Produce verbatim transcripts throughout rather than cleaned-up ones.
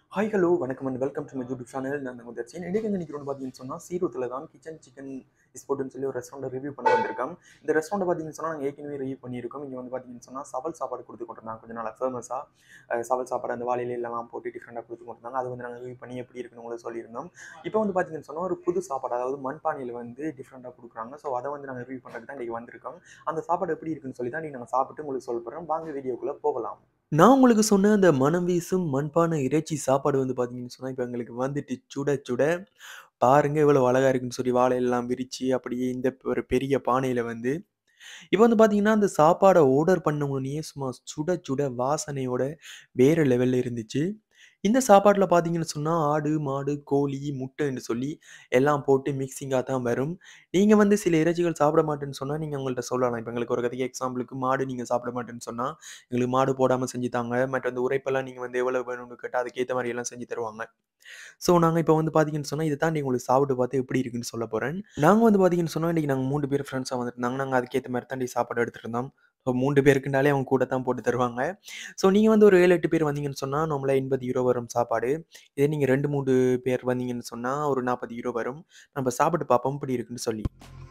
Hi, hello, வணக்கம் and welcome to my YouTube channel. நான் உங்க தர்ஷன். இன்னைக்கு வந்து நிக்கிறோம் பாத்தீங்கன்னு சொன்னா சீரோத்துல தான் கிச்சன் சிக்கன் ஸ்பாட்னு சொல்லி ஒரு ரெஸ்டாரண்ட் ரிவ்யூ பண்ண வந்திருக்கோம். இந்த ரெஸ்டாரண்ட் பாத்தீங்கன்னு சொன்னா நாங்க ஏற்கனவே ரிவ்யூ பண்ணியிருக்கோம். இங்க வந்து பாத்தீங்கன்னு சொன்னா சவல் சாப்பாடு கொடுத்து கொண்டிருந்தாங்க. கொஞ்சம் நல்லா ஃபேமஸா சவல் சாப்பாடு அந்த வாழை இலையெல்லாம் போட்டு டிஃப்ரெண்டா கொடுத்து கொண்டிருந்தாங்க. அது வந்து நாங்க ரிவ்யூ பண்ணி எப்படி இருக்குன்னு உங்களுக்கு சொல்லியிருந்தோம். இப்போ வந்து பாத்தீங்கன்னு சொன்னா ஒரு புது சாப்பாடு, அதாவது மண்பானையில வந்து டிஃப்ரெண்டா கொடுக்குறாங்க. ஸோ அதை வந்து நாங்க ரிவ்யூ பண்றதுக்கு தான் இன்னைக்கு வந்திருக்கோம். அந்த சாப்பாடு எப்படி இருக்குன்னு சொல்லி தான் இன்னைக்கு நாங்க சாப்பிட்டு உங்களுக்கு சொல்ல போறோம். வாங்க வீடியோக்குள்ள போகலாம். நான் உங்களுக்கு சொன்ன அந்த மனம் வீசும் மண்பானை இறைச்சி சாப்பாடு வந்து பார்த்தீங்கன்னு சொன்னா, இப்ப எங்களுக்கு வந்துட்டு சுட சுட பாருங்க எவ்வளவு அழகா இருக்குன்னு சொல்லி வாழை எல்லாம் விரிச்சு, அப்படியே இந்த ஒரு பெரிய பானையில வந்து இப்ப வந்து பார்த்தீங்கன்னா, அந்த சாப்பாட ஆர்டர் பண்ண உடனேயே சும்மா சுட சுட வாசனையோட வேற லெவல்ல இருந்துச்சு. இந்த சாப்பாட்ல பார்த்தீங்கன்னு சொன்னா, ஆடு, மாடு, கோழி, முட்டைன்னு சொல்லி எல்லாம் போட்டு மிக்ஸிங்கா தான் வரும். நீங்க வந்து சில இறைச்சிகள் சாப்பிட மாட்டேன்னு சொன்னா, நீங்க அவங்கள்ட்ட சொல்லலாம். இப்ப எங்களுக்கு ஒரு கதைக்கு எக்ஸாம்பிளுக்கு மாடு நீங்க சாப்பிட மாட்டேன்னு சொன்னா, எங்களுக்கு மாடு போடாம செஞ்சு தாங்க. மற்ற அந்த உரைப்பெல்லாம் நீங்க வந்து எவ்வளவு வேணும்னு கேட்டா, அதுக்கேத்த மாரி எல்லாம் செஞ்சு தருவாங்க. ஸோ நாங்க இப்ப வந்து பார்த்தீங்கன்னு சொன்னா, இத தாண்டி உங்களுக்கு சாப்பிட்டு பார்த்து எப்படி இருக்குன்னு சொல்லப் போறேன். நாங்க வந்து பார்த்தீங்கன்னு சொன்னா, இன்னைக்கு நாங்க மூன்று பேர் ஃப்ரெண்ட்ஸா வந்திருந்தாங்க. நாங்க அதுக்கேத்த மாரி தாண்டி சாப்பாடு எடுத்துட்டு இருந்தோம். ஸோ மூன்று பேருக்குனாலே அவங்க கூட தான் போட்டு தருவாங்க. ஸோ நீங்க வந்து ஒரு ஏழு, எட்டு பேர் வந்தீங்கன்னு சொன்னா, நார்மலா ரூ. எண்பது வரும் சாப்பாடு. இதே நீங்க ரெண்டு, மூன்று பேர் வந்தீங்கன்னு சொன்னா, ஒரு ரூ. நாற்பது வரும். நம்ம சாப்பிட்டு பார்ப்போம் எப்படி இருக்குன்னு சொல்லி.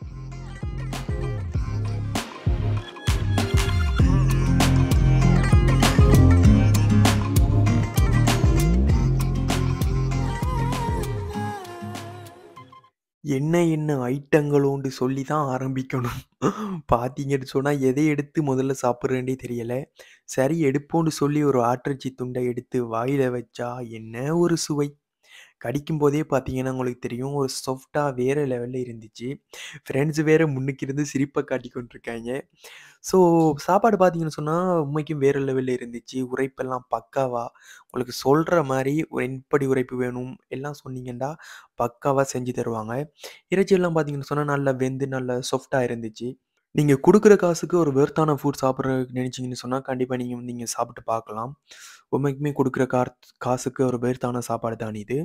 என்ன என்ன ஐட்டங்களோன்னு சொல்லி தான் ஆரம்பிக்கணும். பார்த்தீங்கன்னு சொன்னா, எதை எடுத்து முதல்ல சாப்பிடுறேன்னே தெரியல. சரி எடுப்போம்ன்னு சொல்லி ஒரு ஆட்டிறைச்சி துண்ட எடுத்து வாயில வச்சா, என்ன ஒரு சுவை! கடிக்கும்போதே பார்த்தீங்கன்னா, உங்களுக்கு தெரியும் ஒரு சாஃப்ட்டா வேற லெவல்ல இருந்துச்சு. ஃப்ரெண்ட்ஸ் வேற முன்னுக்கு இருந்து சிரிப்ப காட்டிக் கொண்டிருக்காய்ங்க. ஸோ சாப்பாடு பார்த்தீங்கன்னு சொன்னா, உண்மைக்கும் வேற லெவல்ல இருந்துச்சு. உரைப்பெல்லாம் பக்காவா உங்களுக்கு சொல்ற மாரி எப்படி உரைப்பு வேணும் எல்லாம் சொன்னீங்கன்னா, பக்காவா செஞ்சு தருவாங்க. இறைச்சியெல்லாம் பார்த்தீங்கன்னு சொன்னா, நல்லா வெந்து நல்லா சாஃப்ட்டா இருந்துச்சு. நீங்க குடுக்குற காசுக்கு ஒரு வொர்த்தான ஃபுட் சாப்பிடுறதுக்கு நினைச்சீங்கன்னு சொன்னா, கண்டிப்பா நீங்க வந்து இங்க சாப்பிட்டு பார்க்கலாம். உண்மைக்குமே குடுக்குற கார் காசுக்கு ஒரு வொர்த்தான சாப்பாடு தான் இது.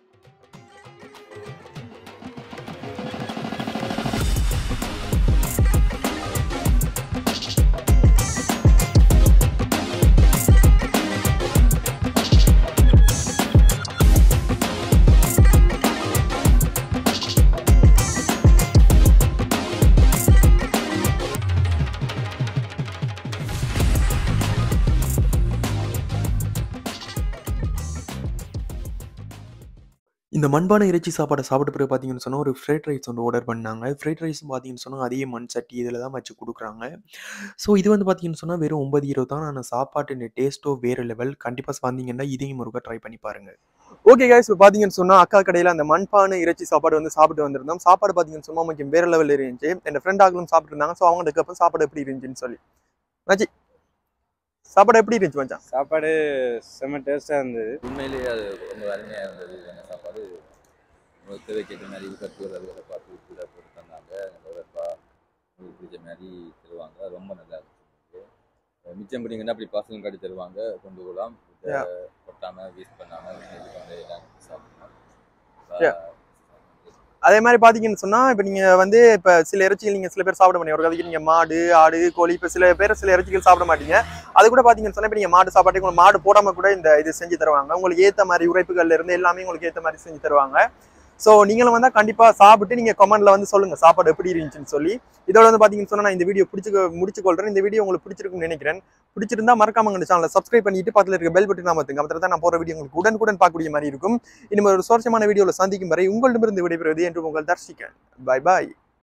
இந்த மண்பானை இறைச்சி சாப்பாட சாப்பிட்ட பிறகு பார்த்தீங்கன்னு சொன்னா, ஒரு ஃப்ரைட் ரைஸ் வந்து ஆர்டர் பண்ணாங்க. ஃப்ரைட் ரைஸும் பார்த்தீங்கன்னு சொன்னா, அதே மண் சட்டி இதில தான் வச்சு குடுக்குறாங்க. ஸோ இது வந்து பார்த்தீங்கன்னு சொன்னா, வெறும் ரூ. ஒன்பது தான். ஆனா சாப்பாட்டின் டேஸ்ட்டோ வேற லெவல். கண்டிப்பா வந்தீங்கன்னா, இதையும் ஒருக்கா ட்ரை பண்ணி பாருங்க. ஓகே கைஸ், இப்போ பார்த்தீங்கன்னு சொன்னா, அக்கா கடையில அந்த மண்பானை இறைச்சி சாப்பாடு வந்து சாப்பிட்டு வந்திருந்தோம். சாப்பாடு பார்த்தீங்கன்னு சொன்னா, நமக்கு வேற லெவல்ல இருந்துச்சு. என் ஃப்ரெண்ட் ஆகளும் சாப்பிட்டு இருந்தாங்க. ஸோ அவங்க அதுக்கப்புறம் சாப்பாடு எப்படி இருந்துச்சுன்னு சொல்லி. மச்சி, சாப்பாடு எப்படி இருந்துச்சு மச்சான்? சாப்பாடு செம்ம டேஸ்ட்டாக இருந்தது. உண்மையிலேயே அது ரொம்ப அருமையாக இருந்தது. அந்த சாப்பாடு உங்களுக்கு தேவைக்கேற்ற மாதிரி கட்டுவர் அதுகளை பார்த்து கூட போட்டு தந்தாங்க. நல்லப்பா உங்களுக்கு பிடிச்ச மாதிரி தருவாங்க. ரொம்ப நல்லா இருந்துச்சு. மிச்சம் பிடிங்கன்னா அப்படி பார்சலும் காட்டி தருவாங்க. கொண்டு போகலாம். கொட்டாமல் வேஸ்ட் பண்ணாமல் எல்லாம் சாப்பிடலாம். அதே மாதிரி பார்த்தீங்கன்னு சொன்னா, இப்போ நீங்க வந்து இப்போ சில இறைச்சிகள் நீங்க சில பேர் சாப்பிட மாட்டீங்க. ஒரு கதைக்கு நீங்க மாடு, ஆடு, கோழி, இப்போ சில பேர் சில இறைச்சிகள் சாப்பிட மாட்டீங்க. அது கூட பார்த்தீங்கன்னு சொன்னா, இப்போ நீங்க மாடு சாப்பாட்டுக்கு உங்களுக்கு மாடு போடாம கூட இந்த இது செஞ்சு தருவாங்க. உங்களுக்கு ஏற்ற மாதிரி உரைப்புகள்ல இருந்து எல்லாமே உங்களுக்கு ஏற்ற மாதிரி செஞ்சு தருவாங்க. ஸோ நீங்களும் வந்தா கண்டிப்பா சாப்பிட்டு நீங்க கமெண்ட்ல வந்து சொல்லுங்க சாப்பாடு எப்படி இருந்துச்சுன்னு சொல்லி. இதோட வந்து பாத்தீங்கன்னு சொன்னா, நான் இந்த வீடியோ பிடிச்சு முடிச்சு கொள்றேன். இந்த வீடியோ உங்களுக்கு பிடிச்சிருக்குன்னு நினைக்கிறேன். பிடிச்சிருந்தா மறக்காம இந்த சேனலை சப்ஸ்கிரைப் பண்ணிட்டு பக்கத்துல இருக்க பெல் பட்டன் அமர்த்துங்க. அப்ப தான் நான் போற வீடியோ உங்களுக்கு உடனுக்குடன் பார்க்கக்கூடிய மாதிரி இருக்கும். இனிமே ஒரு சுவாரஸ்யமான வீடியோல சந்திக்கும் வரை உங்களிடமிருந்து விடைபெறுவது என்று உங்கள் தர்சிகன். Bye bye.